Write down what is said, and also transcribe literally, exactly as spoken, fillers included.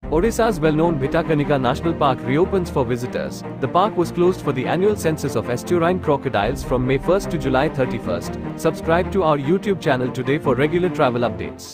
Odisha's well-known Bhitarkanika National Park reopens for visitors. The park was closed for the annual census of estuarine crocodiles from May first to July thirty-first. Subscribe to our YouTube channel today for regular travel updates.